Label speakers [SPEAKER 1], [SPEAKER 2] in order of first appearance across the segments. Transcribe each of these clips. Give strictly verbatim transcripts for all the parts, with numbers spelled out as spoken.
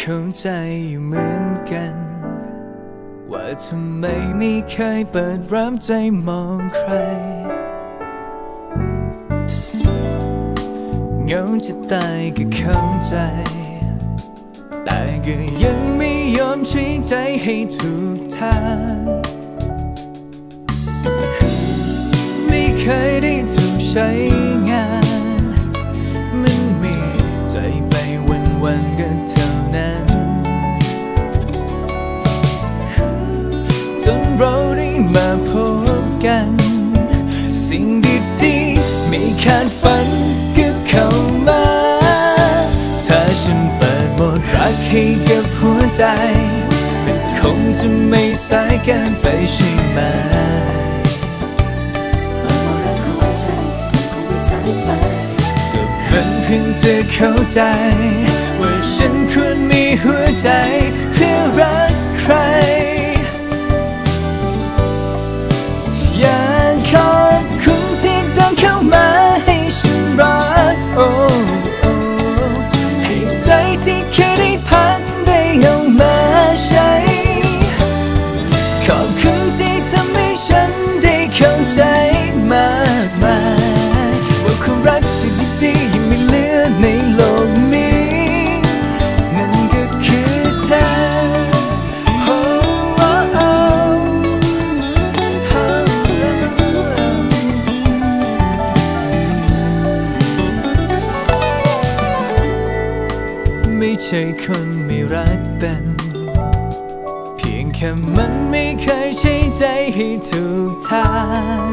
[SPEAKER 1] เข้าใจอยู่เหมือนกันว่าทำไมไม่เคยเปิดรับใจมองใครเหงาจะตายก็เข้าใจแต่ก็ยังไม่ยอมชี้ใจให้ถูกทางไม่เคยได้ถูกใช้งานมันมีใจไปวันๆก็เท่านั้นจนเราได้มาพบกันสิ่งดีๆไม่คาดฝันก็เข้ามาถ้าฉันเปิดโหมดรักให้กับหัวใจมันคงจะไม่สายเกินไปใช่ไหมมันเพิ่งจะเข้าใจว่าฉันควรมีหัวใจเพื่อรักใครอยากขอบคุณที่เดินเข้ามาให้ฉันรักโอ้ให้ใจที่เคยได้พักได้เอามาใช้ขอบคุณที่ทำให้ฉันได้เข้าใจมากมายว่าความรักที่ดีๆยังไม่เหลือในโลกนี้นั่นก็คือเธอโอ้โอ้โอ้ไม่ใช่คนไม่รักเป็นเพียงแค่มันไม่เคยใช้ใจให้ถูกทาง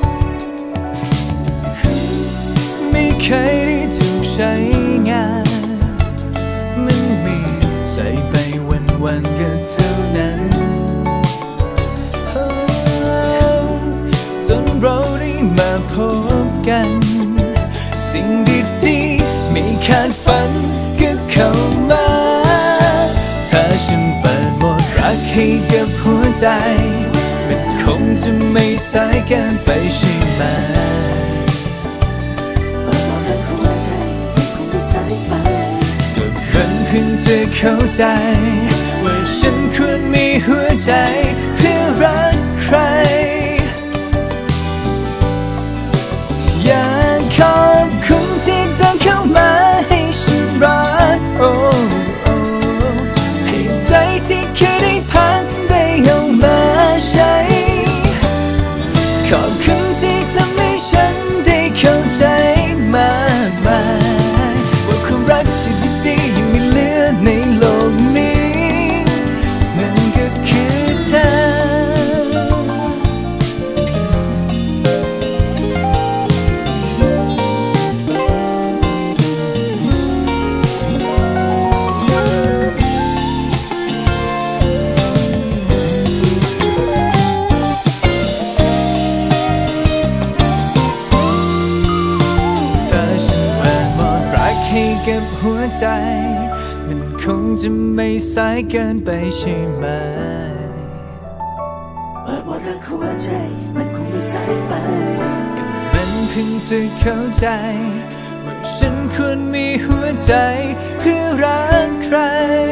[SPEAKER 1] ไม่เคยได้ถูกใช้งานมันมีใจไปวันๆก็เท่านั้นจนเราได้มาพบกันสิ่งดีๆไม่คาดฝันก็เข้ามาถ้าฉันเปิดโหมดรักให้กับหัวใจมันคงจะไม่สายเกินไปใช่ไหมก็มันเพิ่งจะเข้าใจว่าฉันควรมีหัวใจเพื่อรักใครอยากขอบคุณที่เดินเข้ามาให้ฉันรักโอ้ให้ใจที่เคยได้พักได้เอามาใช้ขอบคุณที่ทำให้ฉันได้เข้าใจมากมายว่าความรักที่ดีๆยังไม่เหลือในโลกนี้นั่นก็คือเธอให้กับหัวใจมันคงจะไม่สายเกินไปใช่ไหม
[SPEAKER 2] เปิดโหมดรักหัวใจมันคงไม่สายไป
[SPEAKER 1] ก็มันเพิ่งจะเข้าใจว่าฉันควรมีหัวใจเพื่อรักใคร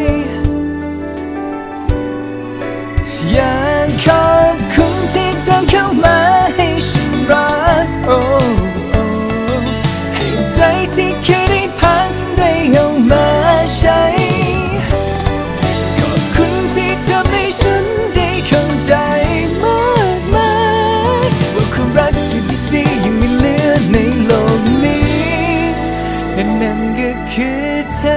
[SPEAKER 1] อยากขอบคุณที่เดินเข้ามาให้ฉันรักโอ้ให้ใจที่เคยได้พักได้เอามาใช้ขอบคุณที่ทำให้ฉันได้เข้าใจมากมายว่าความรักที่ดีๆยังไม่เหลือในโลกนี้นั่นนั่นก็คือเธอ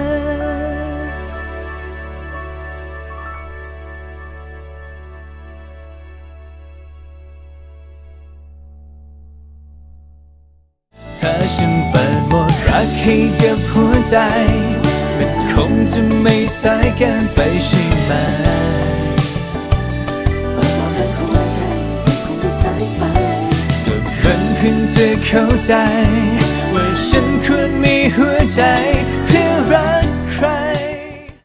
[SPEAKER 1] ถ้าฉันเปิดโหมดรักให้กับหัวใจมันคงจะไม่สายเกินไปใช่ไหม
[SPEAKER 2] เปิดโหมดรักหัวใจมันคงไม่สายไป
[SPEAKER 1] ก็มันเพิ่งจะเข้าใจว่าฉันควรมีหัวใจเพื่อรัก